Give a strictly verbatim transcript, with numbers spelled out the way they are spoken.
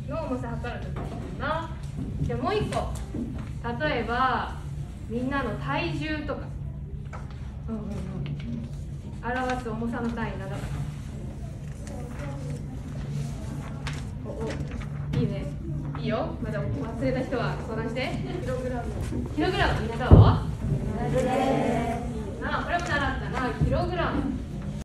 の重さ測るときだな。じゃあもう一個、例えばみんなの体重とか、うんうんうん、表す重さの単位なんだから。おお、いいね。いいよ。まだ忘れた人は相談して。キログラム。キログラム、みんなどう？同じです。いいな。これも習ったな。キログラム。